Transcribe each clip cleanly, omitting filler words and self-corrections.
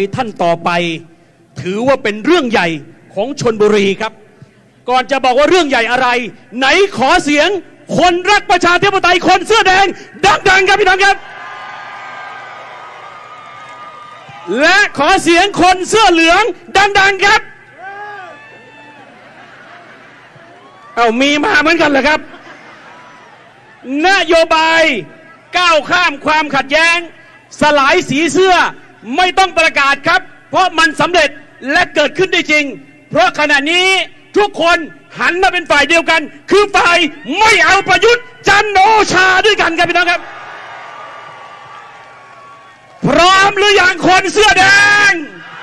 ท่านต่อไปถือว่าเป็นเรื่องใหญ่ของชลบุรีครับก่อนจะบอกว่าเรื่องใหญ่อะไรไหนขอเสียงคนรักประชาธิปไตยคนเสื้อแดงดังๆครับพี่น้องครับและขอเสียงคนเสื้อเหลืองดังๆครับมีมาเหมือนกันเหรอครับนโยบายก้าวข้ามความขัดแย้งสลายสีเสื้อไม่ต้องประกาศครับเพราะมันสำเร็จและเกิดขึ้นได้จริงเพราะขณะนี้ทุกคนหันมาเป็นฝ่ายเดียวกันคือฝ่ายไม่เอาประยุทธ์จันทร์โอชาด้วยกันครับพี่น้องครับพร้อมหรือยังคนเสื้อแดง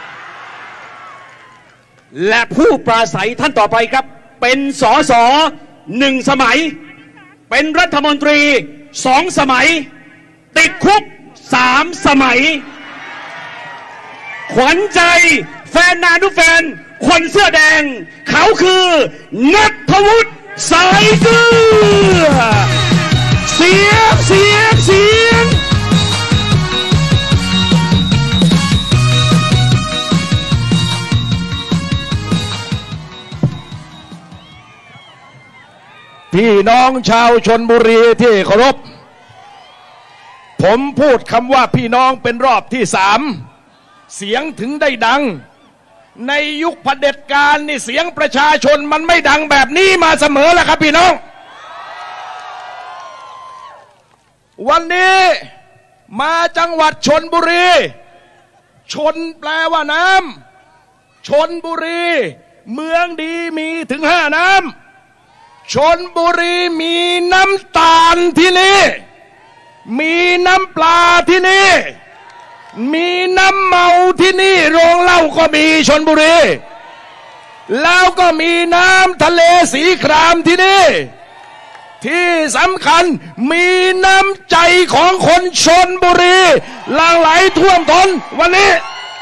และผู้ปราศัยท่านต่อไปครับเป็นสส1 สมัยเป็นรัฐมนตรี2 สมัยติดคุก3 สมัยขวัญใจแฟนนานุแฟนคนเสื้อแดงเขาคือณัฐวุฒิสายเกลือเสียงพี่น้องชาวชลบุรีที่เคารพผมพูดคำว่าพี่น้องเป็นรอบที่3เสียงถึงได้ดังในยุคเผด็จการนี่เสียงประชาชนมันไม่ดังแบบนี้มาเสมอแล้วครับพี่น้องวันนี้มาจังหวัดชลบุรีชนแปลว่าน้ำชลบุรีเมืองดีมีถึง5 น้ำชลบุรีมีน้ำตาลที่นี่มีน้ำปลาที่นี่มีน้ำเมาที่นี่โรงเหล้าก็มีชลบุรีแล้วก็มีน้ำทะเลสีครามที่นี่ที่สำคัญมีน้ำใจของคนชลบุรีหลั่งไหลท่วมท้นวันนี้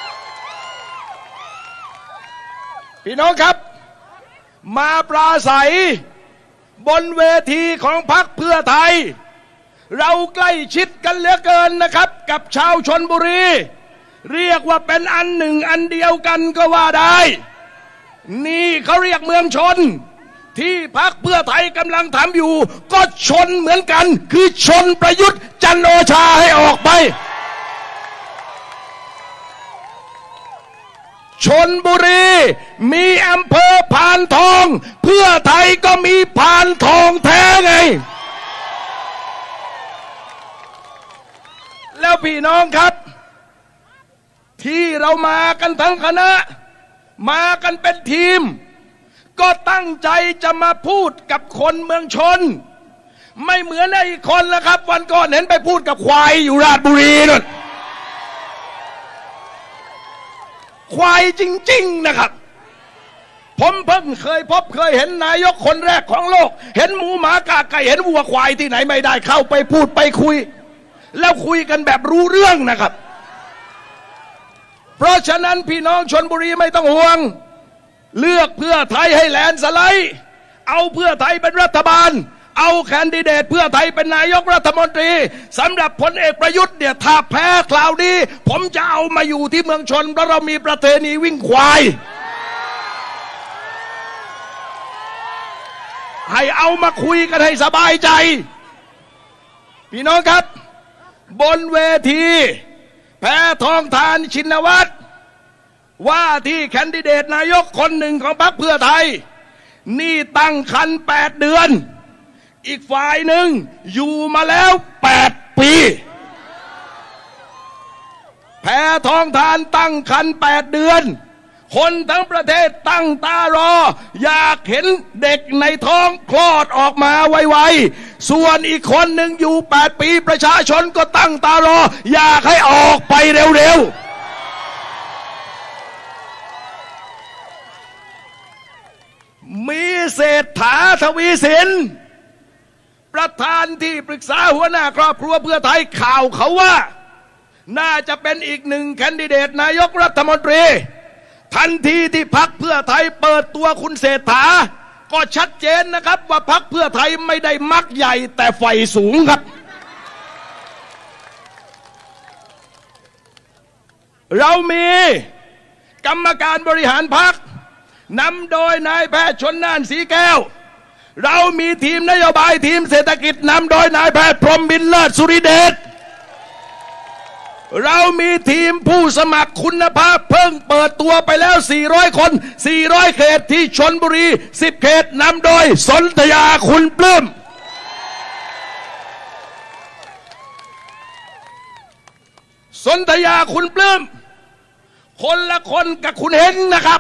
พี่น้องครับมาปราศัยบนเวทีของพรรคเพื่อไทยเราใกล้ชิดกันเหลือเกินนะครับกับชาวชลบุรีเรียกว่าเป็นอันหนึ่งอันเดียวกันก็ว่าได้นี่เขาเรียกเมืองชนที่พรรคเพื่อไทยกำลังทำอยู่ก็ชนเหมือนกันคือชนประยุทธ์จันทร์โอชาให้ออกไปชลบุรีมีอำเภอพานทองเพื่อไทยก็มีพานทองแท้ไงแล้วพี่น้องครับที่เรามากันทั้งคณะมากันเป็นทีมก็ตั้งใจจะมาพูดกับคนเมืองชนไม่เหมือนไอ้คนละครับวันก่อนเห็นไปพูดกับควายอยู่ราชบุรีนั่นควายจริงๆนะครับผมเพิ่งเคยพบเคยเห็นนายกคนแรกของโลกเห็นหมูหมากาไก่เห็นวัวควายที่ไหนไม่ได้เข้าไปพูดไปคุยแล้วคุยกันแบบรู้เรื่องนะครับเพราะฉะนั้นพี่น้องชลบุรีไม่ต้องห่วงเลือกเพื่อไทยให้แลนด์สไลด์เอาเพื่อไทยเป็นรัฐบาลเอาแคนดิเดตเพื่อไทยเป็นนายกรัฐมนตรีสำหรับพลเอกประยุทธ์เนี่ยถ้าแพ้คราวนี้ผมจะเอามาอยู่ที่เมืองชนเพราะเรามีประเพณีวิ่งควายให้เอามาคุยกันให้สบายใจพี่น้องครับบนเวทีแพทองธารชินวัตรว่าที่แคนดิเดตนายกคนหนึ่งของพรรคเพื่อไทยนี่ตั้งครรภ์8 เดือนอีกฝ่ายหนึ่งอยู่มาแล้ว8 ปีแพทองธารตั้งครรภ์8 เดือนคนทั้งประเทศตั้งตารออยากเห็นเด็กในท้องคลอดออกมาไวๆส่วนอีกคนหนึ่งอยู่8 ปีประชาชนก็ตั้งตารออยากให้ออกไปเร็วๆมีเศรษฐาทวีสินประธานที่ปรึกษาหัวหน้าครอบครัวเพื่อไทยข่าวเขาว่าน่าจะเป็นอีกหนึ่งแคนดิเดตนายกรัฐมนตรีทันทีที่พรรคเพื่อไทยเปิดตัวคุณเศรษฐาก็ชัดเจนนะครับว่าพรรคเพื่อไทยไม่ได้มักใหญ่แต่ไฟสูงครับเรามีกรรมการบริหารพรรคนำโดยนายแพทย์ชลน่านสีแก้วเรามีทีมนโยบายทีมเศรษฐกิจนำโดยนายแพทย์พรหมบินเลิศสุริเดชเรามีทีมผู้สมัครคุณภาพเพิ่งเปิดตัวไปแล้ว400 คน400 เขตที่ชลบุรี10 เขตนำโดยสนธยาคุณปลื้มสนธยาคุณปลื้มคนละคนกับคุณเฮงนะครับ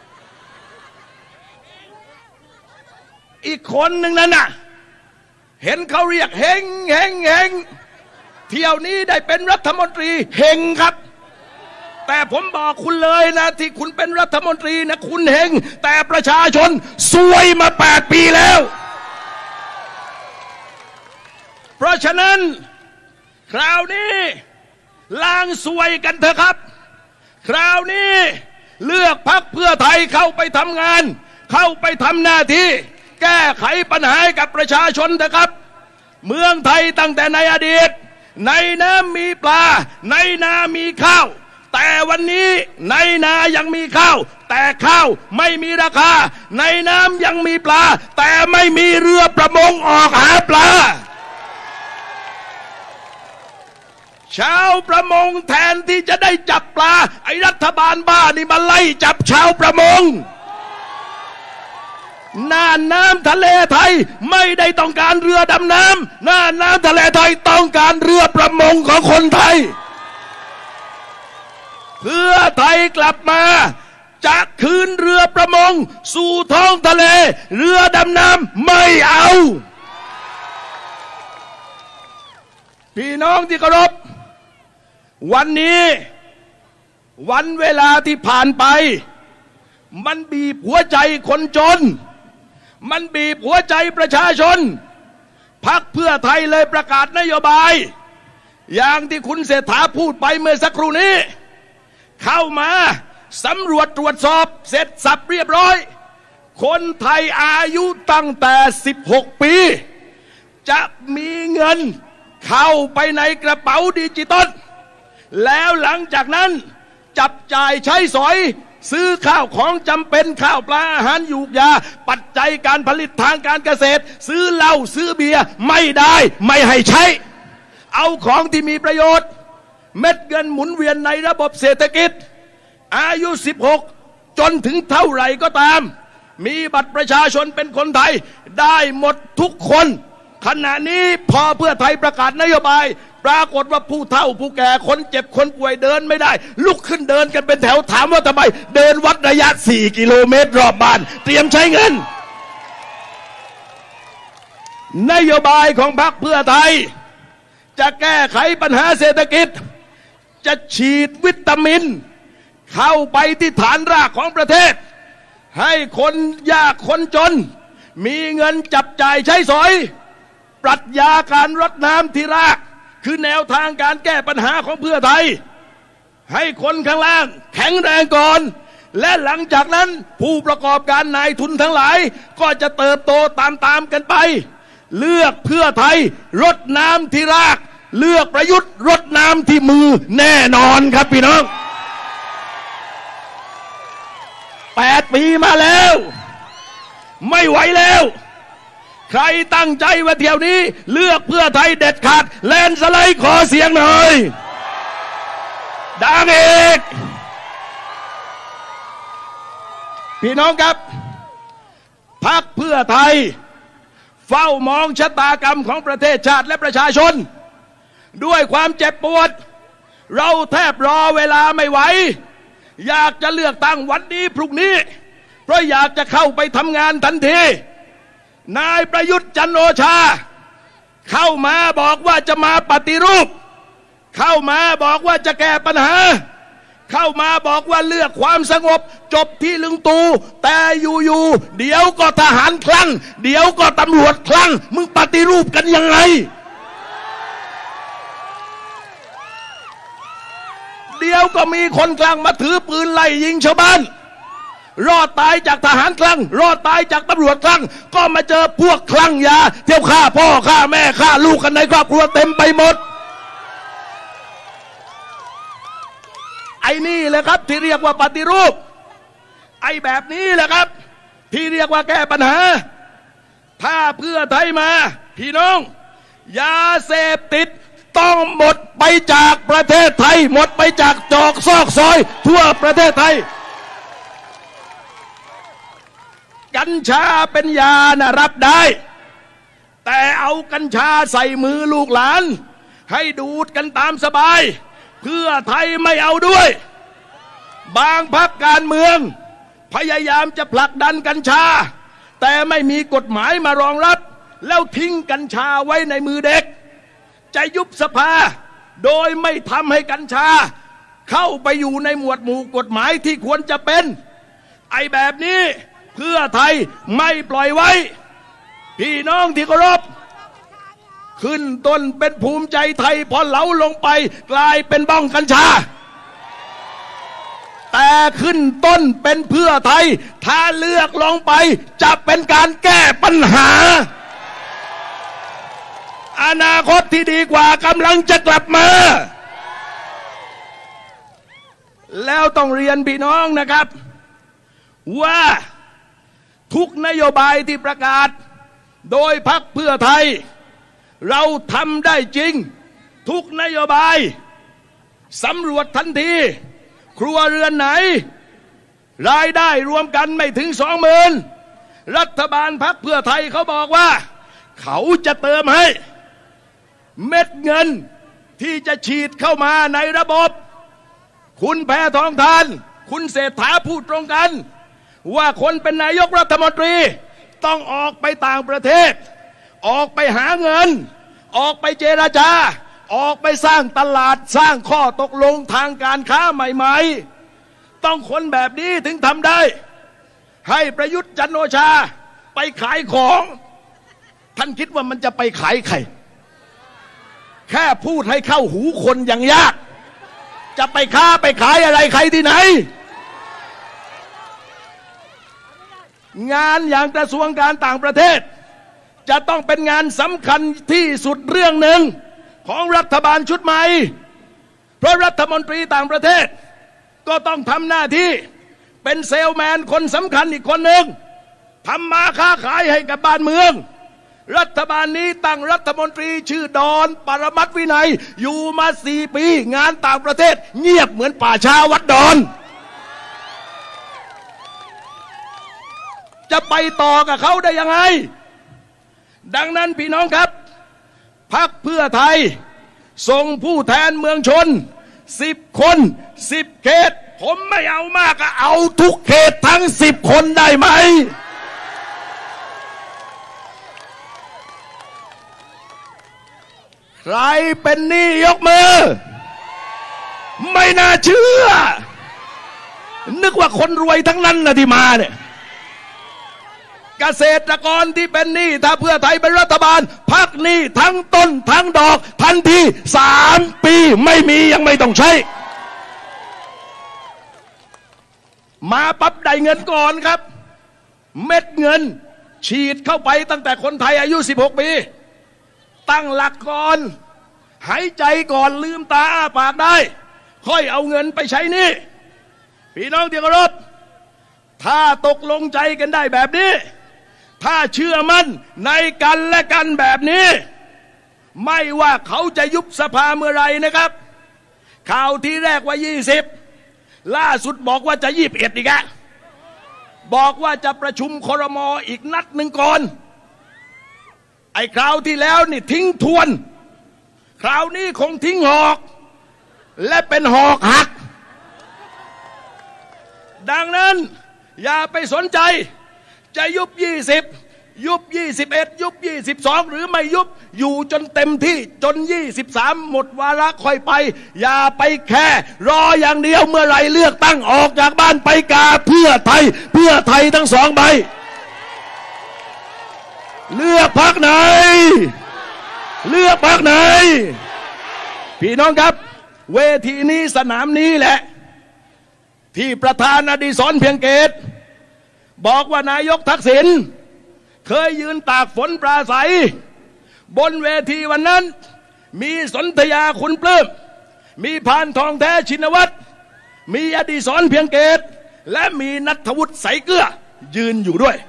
อีกคนหนึ่งนั่นน่ะเห็นเขาเรียกเฮงเฮงเฮงเที่ยวนี้ได้เป็นรัฐมนตรีเฮงครับแต่ผมบอกคุณเลยนะที่คุณเป็นรัฐมนตรีนะคุณเฮงแต่ประชาชนซวยมา8 ปีแล้วเพราะฉะนั้นคราวนี้ล้างซวยกันเถอะครับคราวนี้เลือกพรรคเพื่อไทยเข้าไปทำงานเข้าไปทำหน้าที่แก้ไขปัญหาให้กับประชาชนเถอะครับเมืองไทยตั้งแต่ในอดีตในน้ำมีปลาในนามีข้าวแต่วันนี้ในนายังมีข้าวแต่ข้าวไม่มีราคาในน้ำยังมีปลาแต่ไม่มีเรือประมงออกหาปลาชาวประมงแทนที่จะได้จับปลาไอ้รัฐบาลบ้านี่มาไล่จับชาวประมงน่านน้ำทะเลไทยไม่ได้ต้องการเรือดำน้ำน่านน้ำทะเลไทยต้องการเรือประมงของคนไทยเพื่อไทยกลับมาจะคืนเรือประมงสู่ท้องทะเลเรือดำน้ำไม่เอาพี่น้องที่เคารพวันนี้วันเวลาที่ผ่านไปมันบีบหัวใจคนจนมันบีบหัวใจประชาชนพรรคเพื่อไทยเลยประกาศนโยบายอย่างที่คุณเศรษฐาพูดไปเมื่อสักครู่นี้เข้ามาสำรวจตรวจสอบเสร็จสับเรียบร้อยคนไทยอายุตั้งแต่16 ปีจะมีเงินเข้าไปในกระเป๋าดิจิตอลแล้วหลังจากนั้นจับจ่ายใช้สอยซื้อข้าวของจำเป็นข้าวปลาอาหารยูกยาปัจจัยการผลิตทางการเกษตรซื้อเหล้าซื้อเบียร์ไม่ได้ไม่ให้ใช้เอาของที่มีประโยชน์เม็ดเงินหมุนเวียนในระบบเศรษฐกิจอายุ16จนถึงเท่าไหร่ก็ตามมีบัตรประชาชนเป็นคนไทยได้หมดทุกคนขณะนี้พอเพื่อไทยประกาศนโยบายปรากฏว่าผู้เฒ่าผู้แก่คนเจ็บคนป่วยเดินไม่ได้ลุกขึ้นเดินกันเป็นแถวถามว่าทำไมเดินวัดระยะ4 กิโลเมตรรอบบ้านเตรียมใช้เงินนโยบายของพรรคเพื่อไทยจะแก้ไขปัญหาเศรษฐกิจจะฉีดวิตามินเข้าไปที่ฐานรากของประเทศให้คนยากคนจนมีเงินจับจ่ายใช้สอยปรัชญาการรดน้ำที่รากคือแนวทางการแก้ปัญหาของเพื่อไทยให้คนข้างล่างแข็งแรงก่อนและหลังจากนั้นผู้ประกอบการนายทุนทั้งหลายก็จะเติบโตตามกันไปเลือกเพื่อไทยรดน้ำที่รากเลือกประยุทธ์รดน้ำที่มือแน่นอนครับพี่น้อง8 ปีมาแล้วไม่ไหวแล้วใครตั้งใจว่าเที่ยวนี้เลือกเพื่อไทยเด็ดขาดแลนสไลด์ขอเสียงหน่อยดังอีกพี่น้องครับพรรคเพื่อไทยเฝ้ามองชะตากรรมของประเทศชาติและประชาชนด้วยความเจ็บปวดเราแทบรอเวลาไม่ไหวอยากจะเลือกตั้งวันนี้พรุ่งนี้เพราะอยากจะเข้าไปทำงานทันทีนายประยุทธ์จันทร์โอชาเข้ามาบอกว่าจะมาปฏิรูปเข้ามาบอกว่าจะแก้ปัญหาเข้ามาบอกว่าเลือกความสงบจบที่ลุงตู่แต่อยู่ๆเดี๋ยวก็ทหารคลั่งเดี๋ยวก็ตำรวจคลั่งมึงปฏิรูปกันยังไงเดี๋ยวก็มีคนคลั่งมาถือปืนไล่ยิงชาวบ้านรอดตายจากทหารคลั่งรอดตายจากตำรวจคลั่งก็มาเจอพวกคลั่งยาเที่ยวฆ่าพ่อฆ่าแม่ฆ่าลูกกันในครอบครัวเต็มไปหมดไอ้นี่แหละครับที่เรียกว่าปฏิรูปไอ้แบบนี้แหละครับที่เรียกว่าแก้ปัญหาถ้าเพื่อไทยมาพี่น้องยาเสพติดต้องหมดไปจากประเทศไทยหมดไปจากจอกซอกซอยทั่วประเทศไทยกัญชาเป็นยานะรับได้แต่เอากัญชาใส่มือลูกหลานให้ดูดกันตามสบายเพื่อไทยไม่เอาด้วยบางพรรคการเมืองพยายามจะผลักดันกัญชาแต่ไม่มีกฎหมายมารองรับแล้วทิ้งกัญชาไว้ในมือเด็กจะยุบสภาโดยไม่ทำให้กัญชาเข้าไปอยู่ในหมวดหมู่กฎหมายที่ควรจะเป็นไอ้แบบนี้เพื่อไทยไม่ปล่อยไว้พี่น้องที่เคารพขึ้นต้นเป็นภูมิใจไทยพอเหลาลงไปกลายเป็นบ้องกัญชาแต่ขึ้นต้นเป็นเพื่อไทยถ้าเลือกลงไปจะเป็นการแก้ปัญหาอนาคตที่ดีกว่ากำลังจะกลับมาแล้วต้องเรียนพี่น้องนะครับว่าทุกนโยบายที่ประกาศโดยพรรคเพื่อไทยเราทำได้จริงทุกนโยบายสำรวจทันทีครัวเรือนไหนรายได้รวมกันไม่ถึง 20,000 รัฐบาลพรรคเพื่อไทยเขาบอกว่าเขาจะเติมให้เม็ดเงินที่จะฉีดเข้ามาในระบบคุณแพทองธารคุณเศรษฐาพูดตรงกันว่าคนเป็นนายกรัฐมนตรีต้องออกไปต่างประเทศออกไปหาเงินออกไปเจรจาออกไปสร้างตลาดสร้างข้อตกลงทางการค้าใหม่ๆต้องคนแบบนี้ถึงทำได้ให้ประยุทธ์จันทร์โอชาไปขายของท่านคิดว่ามันจะไปขายใครแค่พูดให้เข้าหูคนยังยากจะไปค้าไปขายอะไรใครที่ไหนงานอย่างกระทรวงการต่างประเทศจะต้องเป็นงานสำคัญที่สุดเรื่องหนึ่งของรัฐบาลชุดใหม่เพราะรัฐมนตรีต่างประเทศก็ต้องทำหน้าที่เป็นเซลแมนคนสำคัญอีกคนหนึ่งทำมาค้าขายให้กับบ้านเมืองรัฐบาลนี้ตั้งรัฐมนตรีชื่อดอนปรมัตถ์วินัยอยู่มา4 ปีงานต่างประเทศเงียบเหมือนป่าช้าวัดดอนจะไปต่อกับเขาได้ยังไงดังนั้นพี่น้องครับพรรคเพื่อไทยส่งผู้แทนเมืองชน10 คน10 เขตผมไม่เอามากก็เอาทุกเขตทั้ง10 คนได้ไหมใครเป็นหนี้ยกมือไม่น่าเชื่อนึกว่าคนรวยทั้งนั้นนะที่มาเนี่ยเกษตรกรที่เป็นหนี้ถ้าเพื่อไทยเป็นรัฐบาลพักหนี้ทั้งต้นทั้งดอกทันที3 ปีไม่มียังไม่ต้องใช้มาปั๊บได้เงินก่อนครับเม็ดเงินฉีดเข้าไปตั้งแต่คนไทยอายุ16 ปีตั้งหลักก่อนหายใจก่อนลืมตาอ้าปากได้ค่อยเอาเงินไปใช้หนี้พี่น้องที่เคารพถ้าตกลงใจกันได้แบบนี้ถ้าเชื่อมั่นในกันและกันแบบนี้ไม่ว่าเขาจะยุบสภาเมื่อไรนะครับข่าวที่แรกว่า20ล่าสุดบอกว่าจะ21อีกอะบอกว่าจะประชุมครม.อีกนัดหนึ่งก่อนไอ้คราวที่แล้วนี่ทิ้งทวนคราวนี้คงทิ้งหอกและเป็นหอกหักดังนั้นอย่าไปสนใจจะยุบ20ยุบ21ยุบ22หรือไม่ยุบอยู่จนเต็มที่จน23หมดวาระค่อยไปอย่าไปแค่รออย่างเดียวเมื่อไหร่เลือกตั้งออกจากบ้านไปกาเพื่อไทยทั้ง2 ใบเลือกพรรคไหนเลือกพรรคไหนพี่น้องครับเวทีนี้สนามนี้แหละที่ประธานอดิศรเพียงเกตบอกว่านายกทักษิณเคยยืนตากฝนปราศัยบนเวทีวันนั้นมีสนธยาคุณปลื้มมีพานทองแท้ชินวัตรมีอดิศรเพียงเกตและมีณัฐวุฒิใสเกลือยืนอยู่ด้วย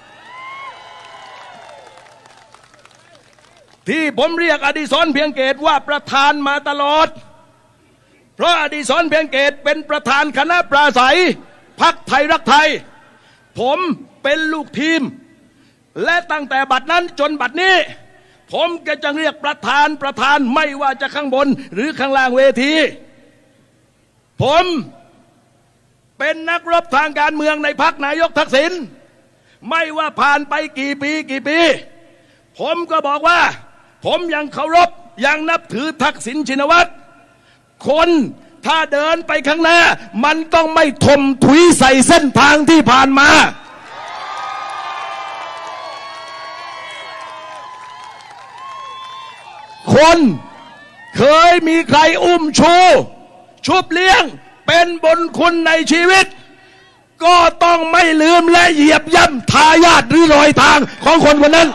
ที่ผมเรียกอดิศรเพียงเกตว่าประธานมาตลอดเพราะอดิศรเพียงเกตเป็นประธานคณะปราศัยพรรคไทยรักไทยผมเป็นลูกทีมและตั้งแต่บัดนั้นจนบัดนี้ผมก็จะเรียกประธานไม่ว่าจะข้างบนหรือข้างล่างเวทีผมเป็นนักรบทางการเมืองในพรรคนายกทักษิณไม่ว่าผ่านไปกี่ปีผมก็บอกว่าผมยังเคารพยังนับถือทักษิณชินวัตรคนถ้าเดินไปข้างหน้ามันต้องไม่ถมถุยใส่เส้นทางที่ผ่านมาคนเคยมีใครอุ้มชูชุบเลี้ยงเป็นบุญคุณในชีวิตก็ต้องไม่ลืมและเหยียบย่ำทายาทหรือรอยทางของคนคนนั้น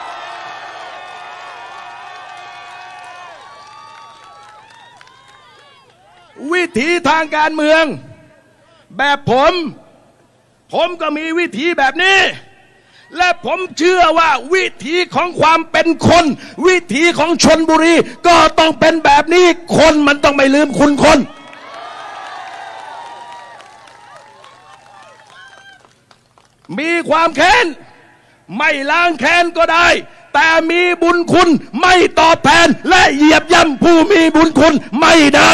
วิถีทางการเมืองแบบผมก็มีวิถีแบบนี้และผมเชื่อว่าวิถีของความเป็นคนวิถีของชลบุรีก็ต้องเป็นแบบนี้คนมันต้องไม่ลืมคุณคนมีความแค้นไม่ล้างแค้นก็ได้แต่มีบุญคุณไม่ตอบแทนและเหยียบย่ำผู้มีบุญคุณไม่ได้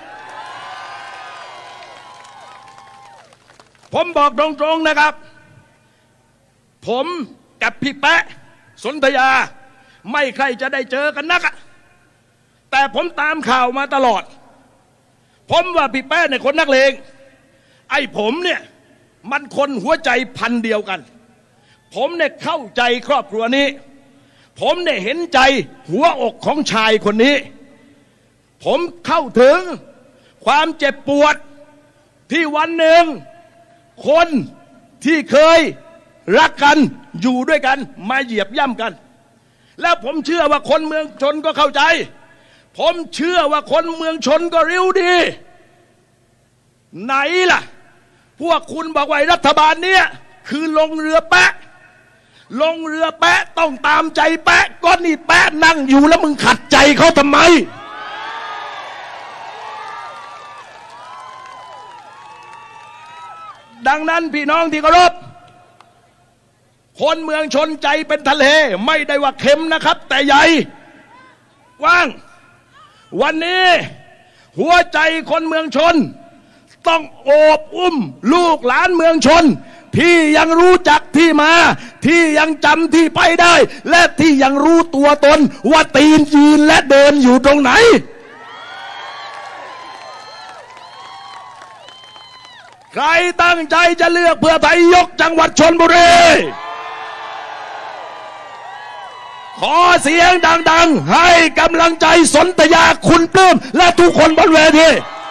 ผมบอกตรงๆนะครับผมกับพี่แป๊ะสนธยาไม่ใครจะได้เจอกันนักแต่ผมตามข่าวมาตลอดผมว่าพี่แป๊ะเนี่ยคนนักเลงไอ้ผมเนี่ยมันคนหัวใจพันเดียวกันผมเนี่ยเข้าใจครอบครัวนี้ผมเนี่ยเห็นใจหัวอกของชายคนนี้ผมเข้าถึงความเจ็บปวดที่วันหนึ่งคนที่เคยรักกันอยู่ด้วยกันมาเหยียบย่ำกันแล้วผมเชื่อว่าคนเมืองชนก็เข้าใจผมเชื่อว่าคนเมืองชนก็รู้ดีไหนล่ะพวกคุณบอกว่ารัฐบาลเนี้ยคือลงเรือแปะลงเรือแปะต้องตามใจแปะก็นี่แปะนั่งอยู่แล้วมึงขัดใจเขาทำไมดังนั้นพี่น้องที่เคารพคนเมืองชนใจเป็นทะเลไม่ได้ว่าเค็มนะครับแต่ใหญ่กว้างวันนี้หัวใจคนเมืองชนต้องโอบอุ้มลูกหลานเมืองชนที่ยังรู้จักที่มาที่ยังจำที่ไปได้และที่ยังรู้ตัวตนว่าตีนยืนและเดินอยู่ตรงไหนใครตั้งใจจะเลือกเพื่อไทยยกจังหวัดชลบุรีขอเสียงดังๆให้กำลังใจสนธยาคุณปลื้มและทุกคนบนเวที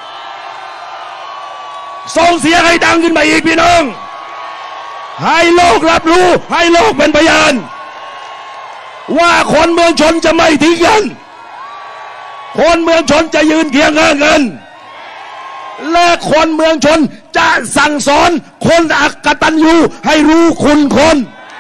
ส่งเสียงให้ดังขึ้นมาอีกพี่น้องให้โลกรับรู้ให้โลกเป็นพยานว่าคนเมืองชนจะไม่ทิ้งกันคนเมืองชนจะยืนเคียงข้างกันและคนเมืองชนจะสั่งสอนคนอักตันยูให้รู้คุณคน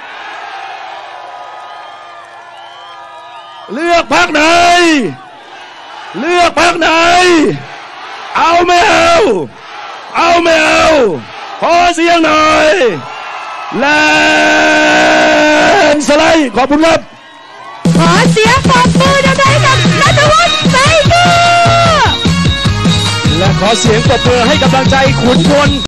เลือกพรรคไหนเลือกพรรคไหนเอาไม่เอาไม่เอาขอเสียงหน่อยแลนสไลด์ขอบคุณครับขอเสียงปรบมือดังๆกับณัฐวุฒิใสเกลือและขอเสียงปรบมือให้กำลังใจขุนพล